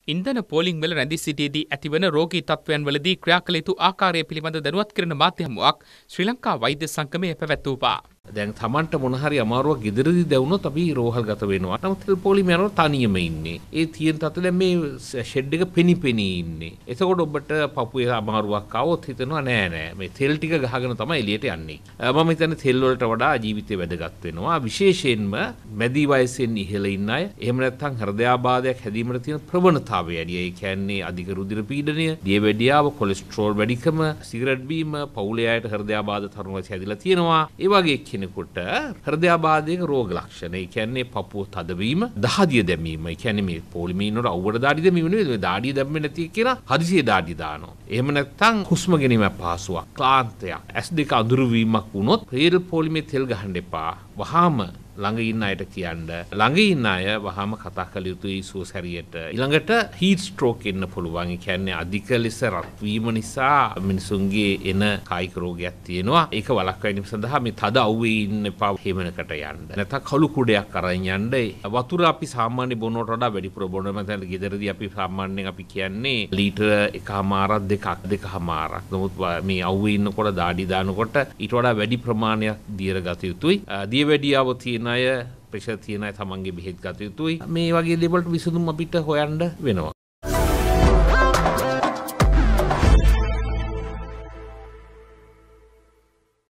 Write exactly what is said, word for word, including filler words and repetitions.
ඉන්ධන පෝලිං වල රැඳී සිටියේදී ඇතිවන රෝගී තත්ත්වයන් වලදී ක්‍රියා කළ යුතු ආකාරය පිළිබඳ දැනුවත් කරන මාධ්‍ය හමුවක් ශ්‍රී ලංකා වෛද්‍ය සංගමය පැවැත්වුවා. දැන් තමන්ට මොන හරි අමාරුවක් ගෙදරදී දැවුනොත් අපි රෝහල්ගත වෙනවා. නමුත් තෙල් පොලිමේ යනවා තනියම ඉන්නේ. ඒ තියෙන තත්ත්වය දැන් මේ ෂෙඩ් එක පෙනිපෙනී ඉන්නේ. එතකොට ඔබට පපුවේ අමාරුවක් ආවොත් හිතනවා නෑ නෑ මේ තෙල් ටික ගහගෙන තමයි එළියට යන්නේ. මම හිතන්නේ තෙල් වලට වඩා ජීවිතේ වැදගත් වෙනවා. විශේෂයෙන්ම මැදි වයසෙන් ඉහළ ඉන්න අය. එහෙම නැත්නම් හෘදයාබාධයක් හැදීමට තියෙන ප්‍රවණතාවය වැඩි. ඒ කියන්නේ අධික රුධිර පීඩනය, දියවැඩියාව, කොලෙස්ටරෝල් වැඩිකම, සිගරට් බීම, පවුලේ අයට හෘදයාබාධ තරුණ වයසේ හැදිලා තියෙනවා. ඒ වගේ කෙනෙකුට හෘදයාබාධයක රෝග ලක්ෂණ. ඒ කියන්නේ පපුව තදවීම, දහදිය දැමීම. ඒ කියන්නේ මේ පොලිමේ ඉන්නකොට අවුවට දාඩිය දැමීම නෙවෙයි. මේ දාඩිය දැම්මේ නැති කෙනා හදිසියේ දාඩිය දානවා. එහෙම නැත්නම් හුස්ම ගැනීම පහසුවක්, ක්ලාන්තයක්, ඇස් දෙක අඳුරු වීමක් වුණොත් තෙල් පොලිමේ තෙල් ගහන්න එපා. වහාම ළඟ ඉන්න අයට කියන්න. ළඟ ඉන්න අය වහාම කතා කළ යුතුයි සුවස් හැරියට. ඊළඟට හීට් ස්ට්‍රෝක් එන්න පුළුවන්. ඒ කියන්නේ අධික ලෙස රත් වීම නිසා මිනිසුන්ගේ එන කායික රෝගයක් තියෙනවා. ඒක වළක්වා ගැනීම සඳහා මේ තද අවුවේ ඉන්න එපා. හේමනකට යන්න. නැත්නම් කළු කුඩයක් අරන් යන්න. වතුර අපි සාමාන්‍ය බොනවට වඩා වැඩිපුර බොනවා. මතන ගෙදරදී අපි සාමාන්‍යයෙන් අපි කියන්නේ ලීටර එකමාරක් දෙකක් දෙකමාරක්. නමුත් මේ අවුවේ ඉන්නකොට දාඩි දානකොට ඊට වඩා වැඩි ප්‍රමාණයක් දියර ගත යුතුයි. දියවැඩියාව තියෙන අය, ප්‍රෙෂර් තියෙන අය තමන්ගේ බෙහෙත් ගත යුතුයි. මේ වගේ දේවල්ට විසඳුම් අපිට හොයන්න වෙනවා.